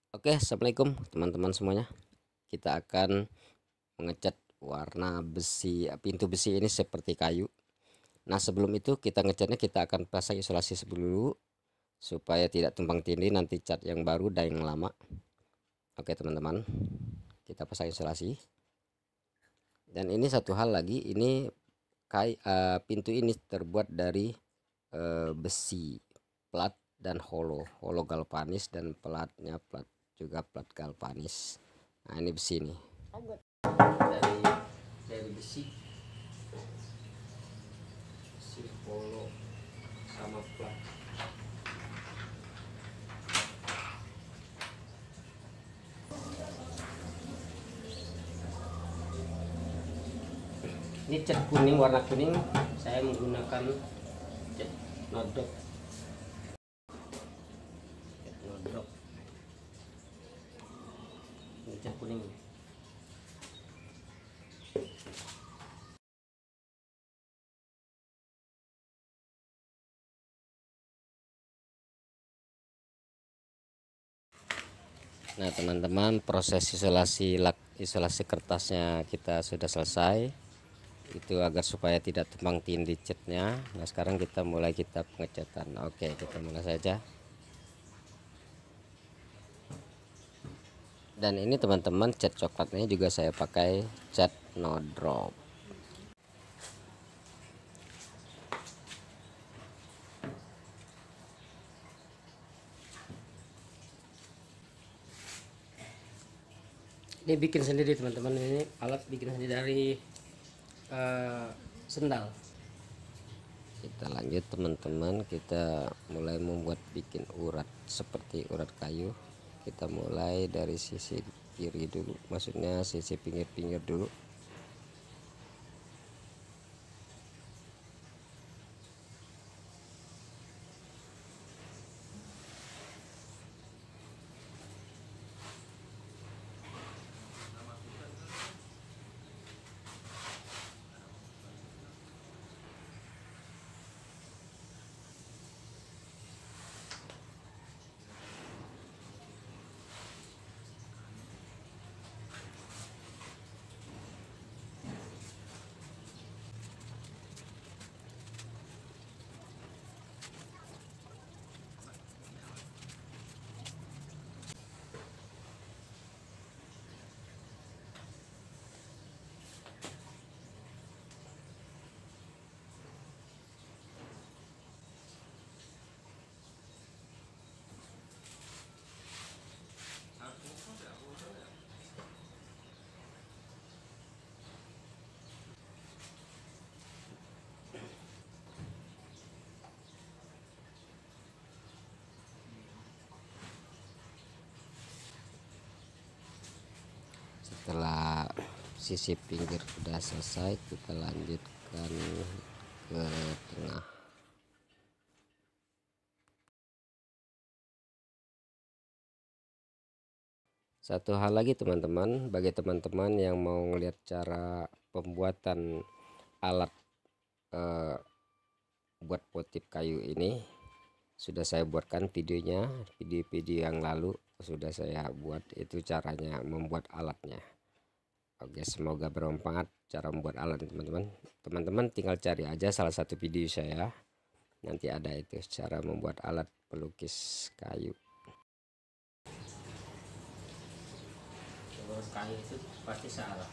Oke, assalamualaikum teman-teman semuanya. Kita akan mengecat warna besi pintu besi ini seperti kayu. Nah, sebelum itu kita ngecatnya, kita akan pasang isolasi dulu supaya tidak tumpang tindih nanti cat yang baru dan yang lama. Oke teman-teman, kita pasang isolasi. Dan ini satu hal lagi, ini pintu ini terbuat dari besi plat dan holo galvanis, dan platnya juga plat galvanis. Nah, ini besi nih dari besi holo sama plat. Ini cat kuning, warna kuning. Saya menggunakan cat nodok. Ini cat kuning. Nah teman-teman, proses isolasi kertasnya kita sudah selesai. Itu agar supaya tidak tumpang tindih catnya. Nah sekarang kita mulai pengecatan. Oke, kita mulai saja. Dan ini teman-teman, cat coklatnya juga saya pakai cat no drop. Ini bikin sendiri teman-teman, ini alat bikin sendiri dari sendal. Kita lanjut teman-teman, kita mulai bikin urat seperti urat kayu. Kita mulai dari sisi kiri dulu, maksudnya sisi pinggir-pinggir dulu. Setelah sisi pinggir sudah selesai, kita lanjutkan ke tengah. Satu hal lagi teman-teman, bagi teman-teman yang mau ngelihat cara pembuatan alat buat motif kayu ini, sudah saya buatkan videonya, video yang lalu sudah saya buat, itu caranya membuat alatnya. Oke, semoga bermanfaat cara membuat alat teman-teman. Teman-teman tinggal cari aja salah satu video saya, nanti ada itu cara membuat alat pelukis kayu. Kalau kayu itu pasti salah.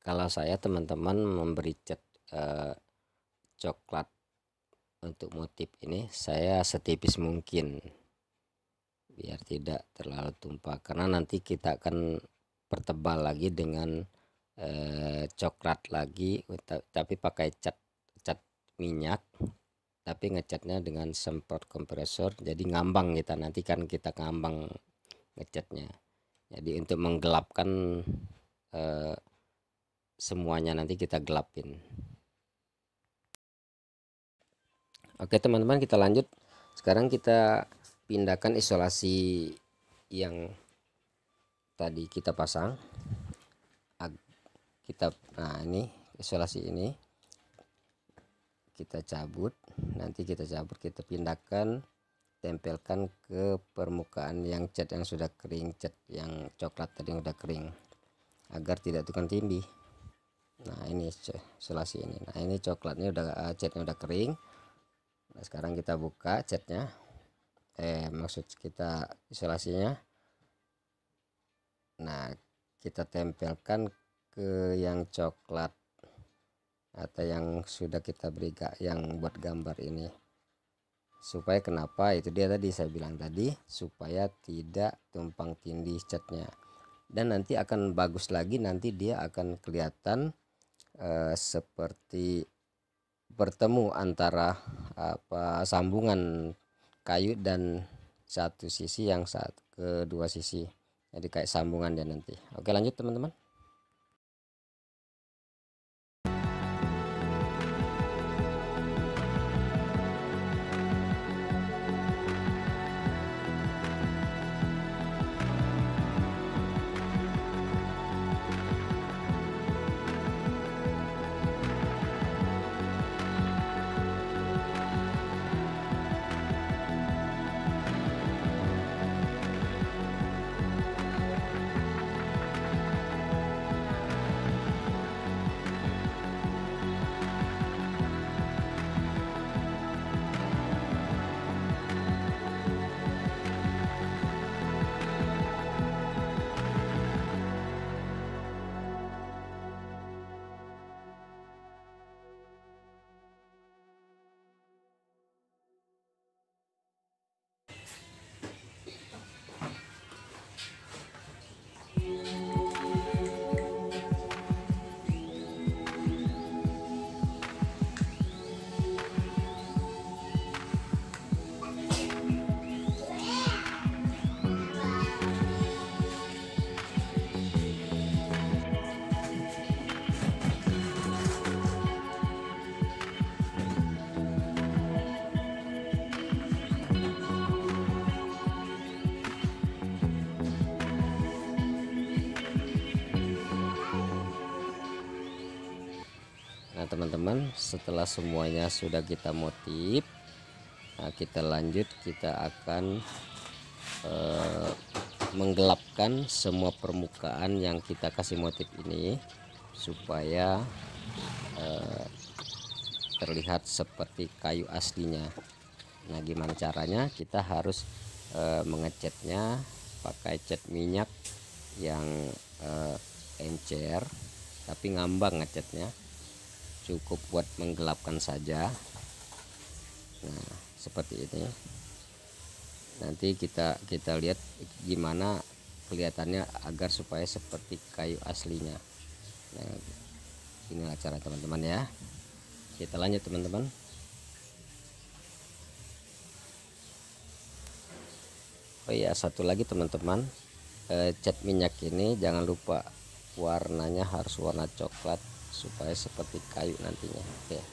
Kalau saya teman-teman memberi cat coklat untuk motif ini, saya setipis mungkin biar tidak terlalu tumpah, karena nanti kita akan pertebal lagi dengan coklat lagi, tapi pakai cat minyak, tapi ngecatnya dengan semprot kompresor, jadi ngambang kita nanti kan, kita ngambang ngecatnya. Jadi untuk menggelapkan semuanya nanti kita gelapin. Oke teman-teman, kita lanjut. Sekarang kita pindahkan isolasi yang tadi kita pasang. Nah ini isolasi ini kita cabut, nanti kita pindahkan, tempelkan ke permukaan yang cat yang sudah kering, cat yang coklat tadi yang udah kering, agar tidak tukang tindih. Nah ini isolasi ini, nah ini coklatnya udah, catnya udah kering. Nah sekarang kita buka catnya, maksud kita isolasinya. Nah kita tempelkan ke yang coklat atau yang sudah kita beri yang buat gambar ini, supaya kenapa, itu dia tadi saya bilang tadi, supaya tidak tumpang tindih catnya, dan nanti akan bagus lagi, nanti dia akan kelihatan seperti bertemu antara sambungan kayu dan satu sisi yang kedua sisi, jadi kayak sambungan dia nanti. Oke lanjut teman-teman. Nah teman-teman, setelah semuanya sudah kita motif, nah kita lanjut, kita akan menggelapkan semua permukaan yang kita kasih motif ini, supaya terlihat seperti kayu aslinya. Nah gimana caranya? Kita harus mengecatnya pakai cat minyak yang encer, tapi ngambang ngecatnya, cukup buat menggelapkan saja. Nah seperti ini, nanti kita lihat gimana kelihatannya agar supaya seperti kayu aslinya. Nah inilah cara teman-teman ya. Kita lanjut teman-teman. Oh iya, satu lagi teman-teman, cat minyak ini jangan lupa warnanya harus warna coklat supaya seperti kayu nantinya. Oke.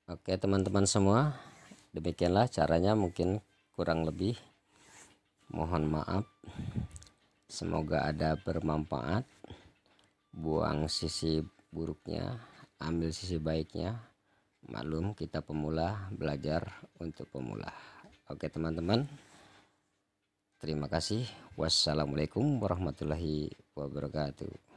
Oke teman-teman semua, demikianlah caranya, mungkin kurang lebih mohon maaf. Semoga ada bermanfaat. Buang sisi buruknya, ambil sisi baiknya. Maklum kita pemula, belajar untuk pemula. Oke teman-teman, terima kasih. Wassalamualaikum warahmatullahi wabarakatuh.